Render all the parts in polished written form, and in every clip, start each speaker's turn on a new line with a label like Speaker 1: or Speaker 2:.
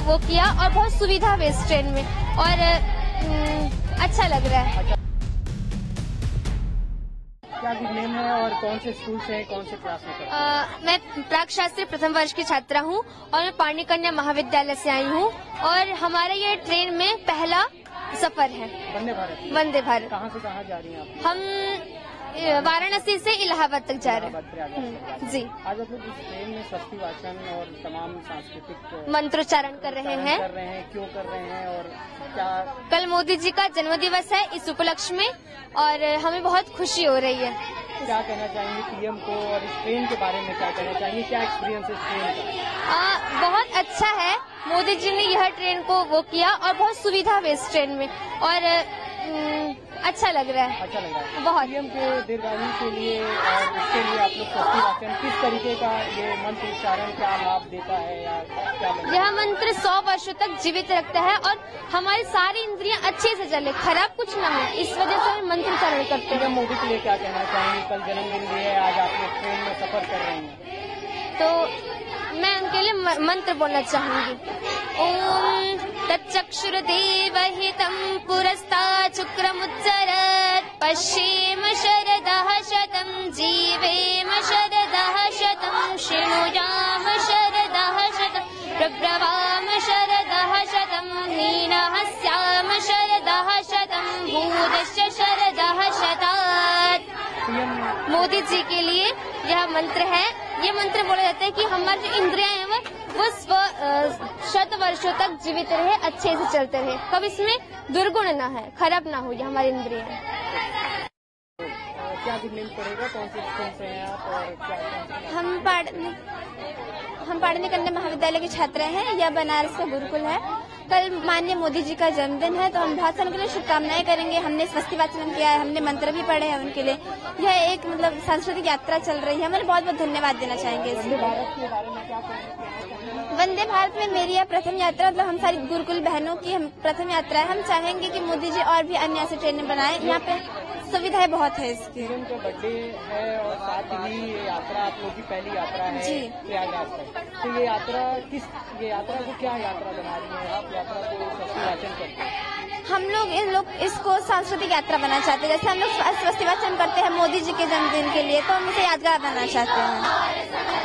Speaker 1: वो किया और बहुत सुविधा हुई इस ट्रेन में और अच्छा लग रहा है।
Speaker 2: क्या गुड नेम है और कौन से स्कूल से कौन से क्लास में करते हैं?
Speaker 1: मैं प्राक शास्त्री प्रथम वर्ष की छात्रा हूँ और मैं पाणी कन्या महाविद्यालय से आई हूँ और हमारे ये ट्रेन में पहला सफर है।
Speaker 2: वंदे भारत।
Speaker 1: वंदे भारत।
Speaker 2: कहाँ से कहाँ जा रही हैं आप?
Speaker 1: हम वाराणसी से इलाहाबाद तक जा रहे हैं। जी।
Speaker 2: आज आप लोग इस ट्रेन में स्वस्ति वाचन और तमाम सांस्कृतिक
Speaker 1: मंत्रोच्चारण कर रहे हैं।
Speaker 2: क्यों कर रहे हैं और क्या?
Speaker 1: कल मोदी जी का जन्मदिवस है, इस उपलक्ष्य में और हमें बहुत खुशी हो रही है।
Speaker 2: क्या कहना चाहेंगे पीएम को और इस ट्रेन के बारे में क्या कहना चाहेंगे? क्या एक्सपीरियंस है इस ट्रेन का?
Speaker 1: बहुत अच्छा है। मोदी जी ने यह ट्रेन को वो किया और बहुत सुविधा हुई इस ट्रेन में और अच्छा लग रहा है।
Speaker 2: अच्छा लग रहा है
Speaker 1: बहुत।
Speaker 2: पीएम के दीर्घायु के लिए और उसके लिए आप लोग स्वस्ति वाचन किस तरीके का ये मंत्र उच्चारण क्या लाभ देता है या क्या?
Speaker 1: यह मंत्र 100 वर्षों तक जीवित रखता है और हमारी सारी इंद्रियां अच्छे से चले, खराब कुछ ना हो, इस वजह से हम मंत्र उच्चारण करते हैं।
Speaker 2: मोदी के लिए क्या कहना चाहेंगे? कल जन्मदिन भी है, आज आप लोग ट्रेन में सफर कर रहे हैं
Speaker 1: तो मैं उनके लिए मंत्र बोलना चाहूंगी। ओम तच्चक्षुर्देवहितं पुरस्तात् शुक्रमुच्चरत् पश्येम शरदः शतं जीवेम शरदः शतं शृणुयाम शरदः शतं प्रब्रवाम शरदः शतं हीनः स्याम शरदः शतं भूतश्च शरदः शतात्। मोदी जी के लिए यह मंत्र है। ये मंत्र बोला जाता है कि हमारी जो इंद्रियां हैं वो 100 वर्षों तक जीवित रहे, अच्छे से चलते रहे, कभी इसमें दुर्गुण ना है, खराब ना हो हमारी इंद्रियां।
Speaker 2: क्या गुड नेम पड़ेगा? कौन से स्कूल से हैं आप और क्या?
Speaker 3: हम पाणी कन्या महाविद्यालय की छात्रा हैं। यह बनारस का गुरुकुल है। कल माननीय मोदी जी का जन्मदिन है तो हम बहुत सारे उनके लिए शुभकामनाएं करेंगे। हमने स्वस्ति वाचन किया है, हमने मंत्र भी पढ़े हैं उनके लिए। यह एक मतलब सांस्कृतिक यात्रा चल रही है, हमें बहुत बहुत धन्यवाद देना चाहेंगे। वंदे भारत में मेरी यह प्रथम यात्रा, मतलब हम सारी गुरुकुल बहनों की प्रथम यात्रा है। हम चाहेंगे कि मोदी जी और भी अन्य ऐसे ट्रेनें बनाएं। यहाँ पे सुविधाएं बहुत है इसकी।
Speaker 2: उनका बर्थडे है और साथ ही ये यात्रा आप लोग की पहली यात्रा है प्रयागराज तक। तो ये यात्रा को क्या यात्रा बना रही है आप? यात्रा को स्वस्ति वाचन करते हैं?
Speaker 3: हम लोग इसको सांस्कृतिक यात्रा बनाना चाहते हैं। जैसे हम लोग स्वस्ति वाचन करते हैं मोदी जी के जन्मदिन के लिए, तो हम इसे यादगार बनाना चाहते हैं।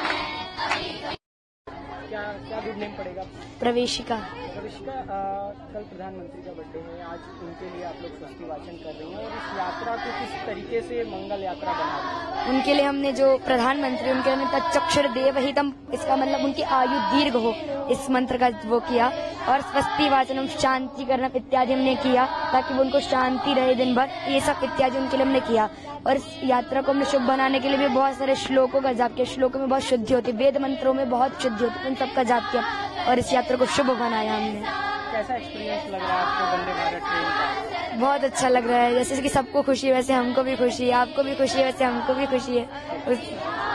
Speaker 2: क्या गुड नेम पड़ेगा?
Speaker 4: प्रवेशिका।
Speaker 2: कल प्रधानमंत्री का बर्थडे है, आज उनके लिए आप लोग स्वस्ति वाचन कर रहे हैं और इस यात्रा को किस तरीके से मंगल यात्रा बना रही है?
Speaker 4: उनके लिए हमने जो प्रधानमंत्री उनके हमने तच्चक्षुर्देवहितं, इसका मतलब उनकी आयु दीर्घ हो, इस मंत्र का वो किया और स्वस्ति वाचनम शांति करना इत्यादि हमने किया ताकि वो उनको शांति रहे दिन भर, ये सब इत्यादि उनके लिए हमने किया। और इस यात्रा को हमने शुभ बनाने के लिए भी बहुत सारे श्लोकों का जाप किया। श्लोकों में बहुत शुद्धि होती है, वेद मंत्रों में बहुत शुद्धि होती है, उन सबका जाप किया और इस यात्रा को शुभ बनाया हमने।
Speaker 2: कैसा एक्सपीरियंस लग रहा है आपको वंदे भारत ट्रेन का?
Speaker 4: बहुत अच्छा लग रहा है। जैसे कि सबको खुशी है वैसे हमको भी खुशी है, आपको भी खुशी है वैसे हमको भी खुशी है।